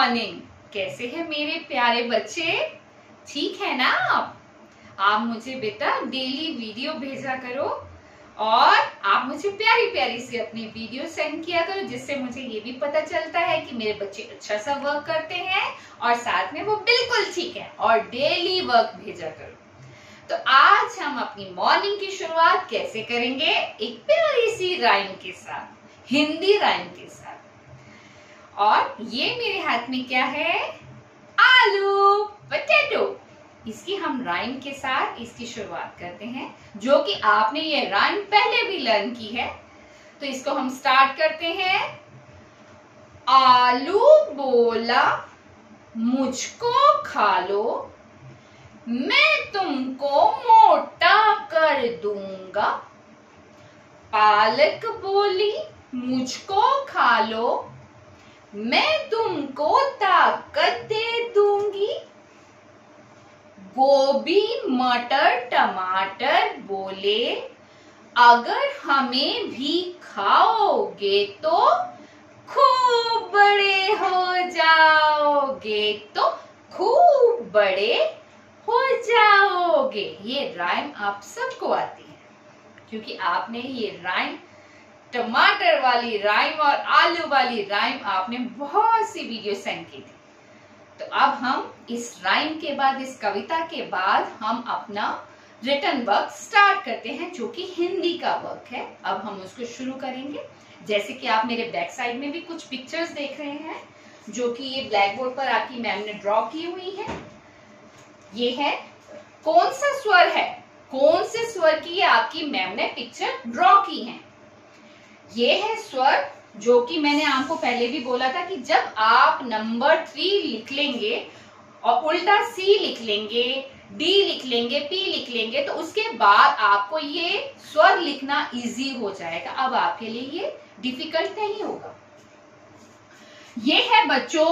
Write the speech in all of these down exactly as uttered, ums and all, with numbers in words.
Morning. कैसे हैं मेरे प्यारे बच्चे? ठीक है ना आप? आप मुझे बेटा डेली वीडियो भेजा करो और आप मुझे प्यारी प्यारी सी अपनी वीडियो सेंड किया करो, जिससे मुझे ये भी पता चलता है कि मेरे बच्चे अच्छा सा वर्क करते हैं और साथ में वो बिल्कुल ठीक है। और डेली वर्क भेजा करो। तो आज हम अपनी मॉर्निंग की शुरुआत कैसे करेंगे? एक प्यारी सी राइम के साथ, हिंदी राइम के साथ। और ये मेरे हाथ में क्या है? आलू, पोटैटो। इसकी हम राइम के साथ इसकी शुरुआत करते हैं, जो कि आपने ये राइम पहले भी लर्न की है। तो इसको हम स्टार्ट करते हैं। आलू बोला मुझको खा लो, मैं तुमको मोटा कर दूंगा। पालक बोली मुझको खा लो, मैं तुमको ताकत दे दूंगी। गोभी मटर टमाटर बोले अगर हमें भी खाओगे तो खूब बड़े हो जाओगे, तो खूब बड़े हो जाओगे। ये राइम आप सबको आती है, क्योंकि आपने ये राइम, टमाटर वाली राइम और आलू वाली राइम आपने बहुत सी वीडियो सेंड की थी। तो अब हम इस राइम के बाद, इस कविता के बाद हम अपना रिटन वर्क स्टार्ट करते हैं, जो कि हिंदी का वर्क है। अब हम उसको शुरू करेंगे। जैसे कि आप मेरे बैक साइड में भी कुछ पिक्चर्स देख रहे हैं, जो कि ये ब्लैक बोर्ड पर आपकी मैम ने ड्रॉ की हुई है। ये है, कौन सा स्वर है, कौन से स्वर की आपकी मैम ने पिक्चर ड्रॉ की है? ये है स्वर, जो कि मैंने आपको पहले भी बोला था कि जब आप नंबर थ्री लिख लेंगे और उल्टा सी लिख लेंगे, डी लिख लेंगे, पी लिख लेंगे, तो उसके बाद आपको ये स्वर लिखना इजी हो जाएगा। अब आपके लिए ये डिफिकल्ट नहीं होगा। ये है बच्चों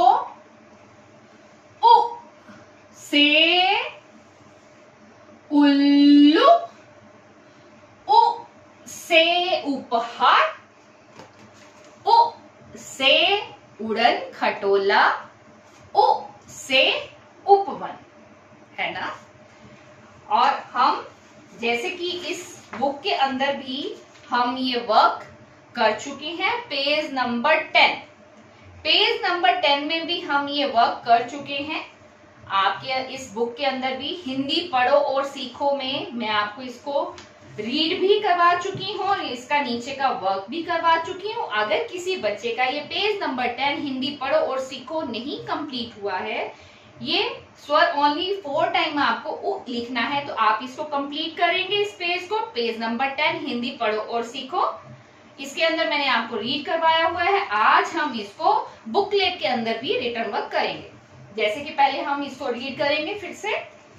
उ से उल्लू, उ से उपहार, उ से उड़न खटोला, उ से उपवन, है ना? और हम जैसे कि इस बुक के अंदर भी हम ये वर्क कर चुके हैं। Page number ten, page number ten में भी हम ये वर्क कर चुके हैं। आपके इस बुक के अंदर भी हिंदी पढ़ो और सीखो में मैं आपको इसको रीड भी करवा चुकी हूँ और इसका नीचे का वर्क भी करवा चुकी हूँ। अगर किसी बच्चे का ये पेज नंबर टेन हिंदी पढ़ो और सीखो नहीं कंप्लीट हुआ है, ये स्वर ओनली फोर टाइम आपको उ लिखना है, तो आप इसको कंप्लीट करेंगे इस पेज को। पेज नंबर टेन हिंदी पढ़ो और सीखो, इसके अंदर मैंने आपको रीड करवाया हुआ है। आज हम इसको बुकलेट के अंदर भी रिटन वर्क करेंगे। जैसे कि पहले हम इसको रीड करेंगे फिर से।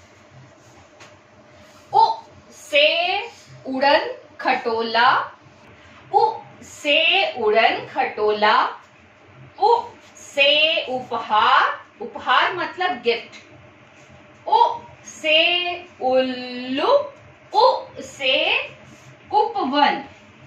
उ से उड़न खटोला, उ से उड़न खटोला, उ से उपहार, उपहार मतलब गिफ्ट, उ से उल्लू, उ से उपवन।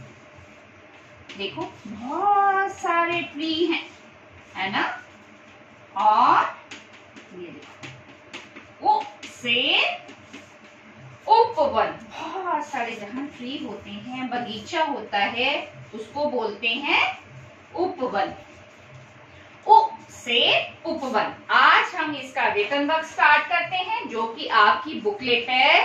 देखो बहुत सारे ट्री हैं, है ना? और ये देखो उ से उपवन, बहुत सारे जहाँ ट्री होते हैं, बगीचा होता है, उसको बोलते हैं उपवन। उ से उपवन। आज हम इसका रिटन वर्क स्टार्ट करते हैं, जो कि आपकी बुकलेट है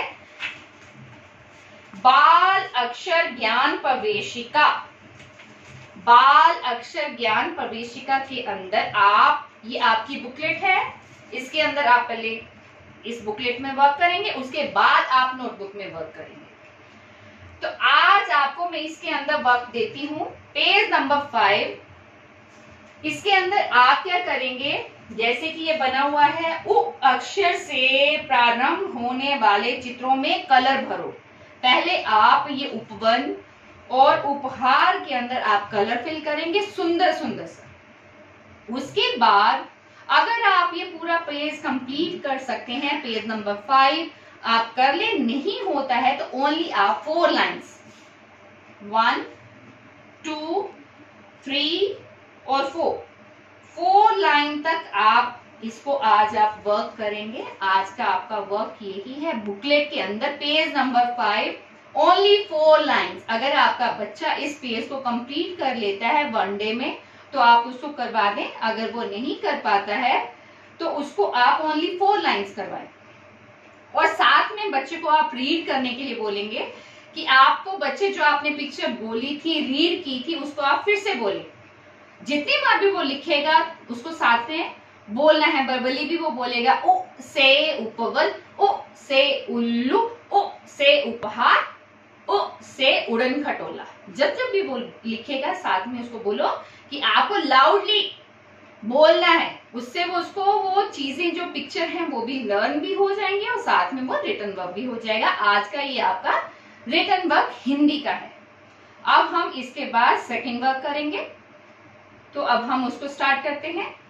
बाल अक्षर ज्ञान प्रवेशिका। बाल अक्षर ज्ञान प्रवेशिका के अंदर आप, ये आपकी बुकलेट है, इसके अंदर आप पहले इस बुकलेट में वर्क करेंगे, उसके बाद आप नोटबुक में वर्क करेंगे। तो आज आपको मैं इसके अंदर वर्क देती हूँ पेज नंबर फाइव। इसके अंदर आप क्या करेंगे? जैसे कि ये बना हुआ है, उ अक्षर से प्रारंभ होने वाले चित्रों में कलर भरो। पहले आप ये उपवन और उपहार के अंदर आप कलर फिल करेंगे, सुंदर सुंदर सा। उसके बाद अगर आप ये पूरा पेज कंप्लीट कर सकते हैं, पेज नंबर फाइव आप कर ले, नहीं होता है तो ओनली आप four lines, one two three और फोर, फोर लाइन तक आप इसको आज आप वर्क करेंगे। आज का आपका वर्क यही है, बुकलेट के अंदर page number five, only four lines. अगर आपका बच्चा इस पेज को कंप्लीट कर लेता है वन डे में तो आप उसको करवा दें, अगर वो नहीं कर पाता है तो उसको आप ओनली फोर लाइन्स करवाएं। और साथ में बच्चे को आप रीड करने के लिए बोलेंगे कि आपको बच्चे जो आपने पिक्चर बोली थी, रीड की थी, उसको आप फिर से बोले। जितनी बार भी वो लिखेगा उसको साथ में बोलना है, वर्बली भी वो बोलेगा। उ से उपवन, उ से उल्लू, उ से उपहार, उ से उड़न खटोला। जब जब भी वो लिखेगा साथ में उसको बोलो कि आपको लाउडली बोलना है, उससे वो उसको वो चीजें जो पिक्चर हैं वो भी लर्न भी हो जाएंगे और साथ में वो रिटन वर्क भी हो जाएगा। आज का ये आपका रिटन वर्क हिंदी का है। अब हम इसके बाद सेकंड वर्क करेंगे, तो अब हम उसको स्टार्ट करते हैं।